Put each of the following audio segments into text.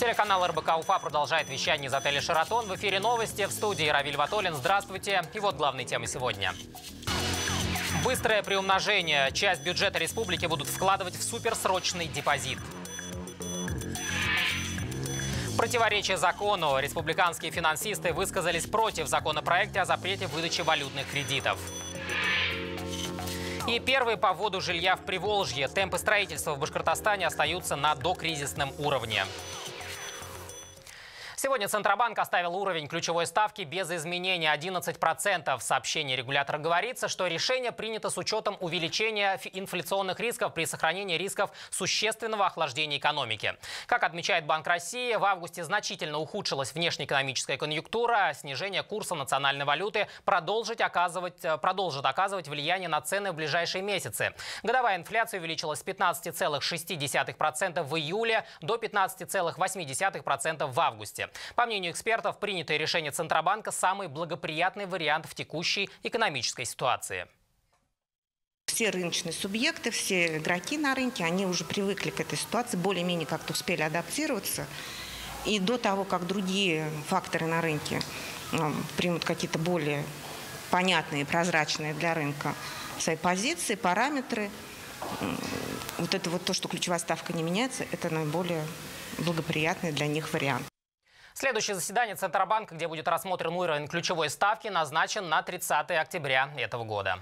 Телеканал РБК Уфа продолжает вещание из отеля «Шератон». В эфире новости. В студии Равиль Ватолин. Здравствуйте. И вот главные темы сегодня. Быстрое приумножение. Часть бюджета республики будут вкладывать в суперсрочный депозит. Противоречие закону. Республиканские финансисты высказались против законопроекта о запрете выдачи валютных кредитов. И первый по вводу жилья в Приволжье. Темпы строительства в Башкортостане остаются на докризисном уровне. Сегодня Центробанк оставил уровень ключевой ставки без изменения 11%. В сообщении регулятора говорится, что решение принято с учетом увеличения инфляционных рисков при сохранении рисков существенного охлаждения экономики. Как отмечает Банк России, в августе значительно ухудшилась внешнеэкономическая конъюнктура. Снижение курса национальной валюты продолжит оказывать влияние на цены в ближайшие месяцы. Годовая инфляция увеличилась с 15,6% в июле до 15,8% в августе. По мнению экспертов, принятое решение Центробанка – самый благоприятный вариант в текущей экономической ситуации. Все рыночные субъекты, все игроки на рынке, они уже привыкли к этой ситуации, более-менее как-то успели адаптироваться. И до того, как другие факторы на рынке примут какие-то более понятные, прозрачные для рынка свои позиции, параметры, вот это вот то, что ключевая ставка не меняется, это наиболее благоприятный для них вариант. Следующее заседание Центробанка, где будет рассмотрен уровень ключевой ставки, назначен на 30 октября этого года.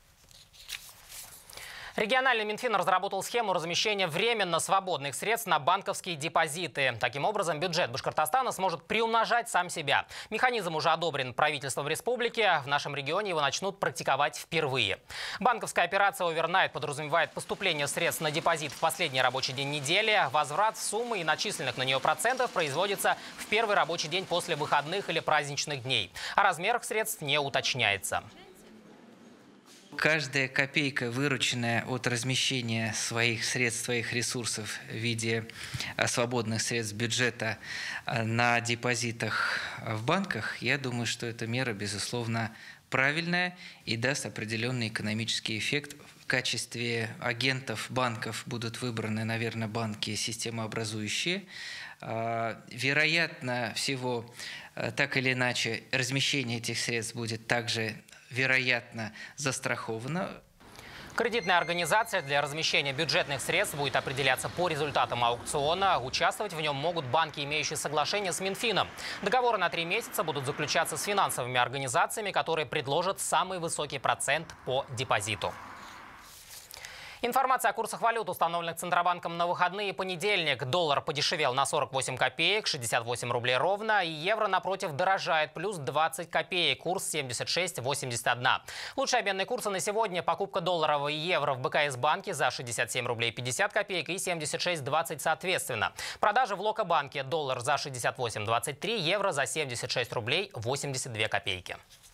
Региональный Минфин разработал схему размещения временно свободных средств на банковские депозиты. Таким образом, бюджет Башкортостана сможет приумножать сам себя. Механизм уже одобрен правительством республики. В нашем регионе его начнут практиковать впервые. Банковская операция овернайт подразумевает поступление средств на депозит в последний рабочий день недели. Возврат суммы и начисленных на нее процентов производится в первый рабочий день после выходных или праздничных дней. О размерах средств не уточняется. Каждая копейка, вырученная от размещения своих средств, своих ресурсов в виде свободных средств бюджета на депозитах в банках, я думаю, что эта мера, безусловно, правильная и даст определенный экономический эффект. В качестве агентов банков будут выбраны, наверное, банки системообразующие. Вероятно всего, так или иначе, размещение этих средств будет также вероятно застраховано. Кредитная организация для размещения бюджетных средств будет определяться по результатам аукциона. Участвовать в нем могут банки, имеющие соглашение с Минфином. Договоры на 3 месяца будут заключаться с финансовыми организациями, которые предложат самый высокий процент по депозиту. Информация о курсах валют, установленных Центробанком на выходные. Понедельник. Доллар подешевел на 48 копеек, 68 рублей ровно. И евро, напротив, дорожает, плюс 20 копеек. Курс 76,81. Лучшие обменные курсы на сегодня. Покупка доллара и евро в БКС-банке за 67 рублей 50 копеек и 76,20 соответственно. Продажа в Локобанке. Доллар за 68,23, евро за 76 рублей 82 копейки.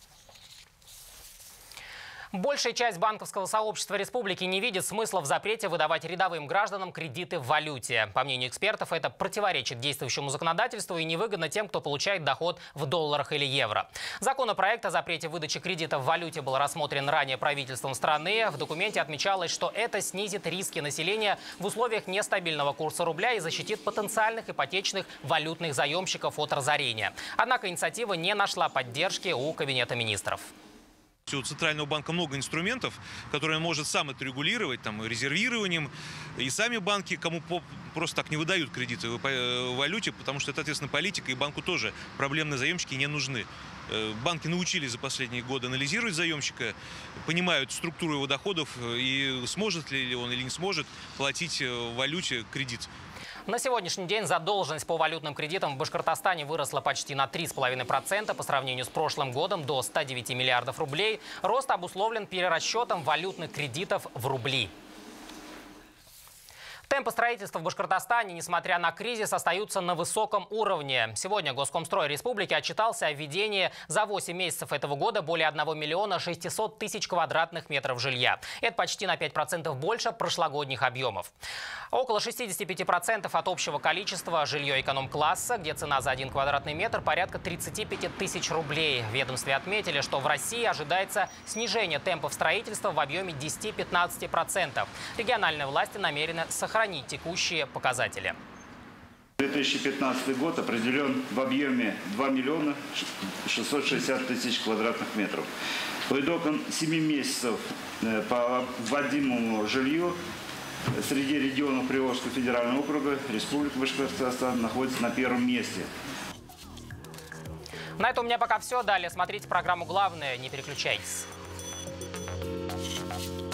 Большая часть банковского сообщества республики не видит смысла в запрете выдавать рядовым гражданам кредиты в валюте. По мнению экспертов, это противоречит действующему законодательству и невыгодно тем, кто получает доход в долларах или евро. Законопроект о запрете выдачи кредитов в валюте был рассмотрен ранее правительством страны. В документе отмечалось, что это снизит риски населения в условиях нестабильного курса рубля и защитит потенциальных ипотечных валютных заемщиков от разорения. Однако инициатива не нашла поддержки у Кабинета министров. У Центрального банка много инструментов, которые он может сам отрегулировать, резервированием. И сами банки кому просто так не выдают кредиты в валюте, потому что это, ответственно, политика, и банку тоже проблемные заемщики не нужны. Банки научились за последние годы анализировать заемщика, понимают структуру его доходов и сможет ли он или не сможет платить в валюте кредит. На сегодняшний день задолженность по валютным кредитам в Башкортостане выросла почти на 3,5% по сравнению с прошлым годом до 109 миллиардов рублей. Рост обусловлен перерасчетом валютных кредитов в рубли. Темпы строительства в Башкортостане, несмотря на кризис, остаются на высоком уровне. Сегодня Госкомстрой Республики отчитался о введении за 8 месяцев этого года более 1 миллиона 600 тысяч квадратных метров жилья. Это почти на 5% больше прошлогодних объемов. Около 65% от общего количества жилье эконом-класса, где цена за 1 квадратный метр порядка 35 тысяч рублей. В ведомстве отметили, что в России ожидается снижение темпов строительства в объеме 10-15%. Региональные власти намерены сохранить текущие показатели. В 2015 год определен в объеме 2 миллиона 660 тысяч квадратных метров. По итогам 7 месяцев по вводимому жилью среди регионов Приволжского федерального округа Республика Башкортостан находится на первом месте. На этом у меня пока все. Далее смотрите программу «Главное». Не переключайтесь.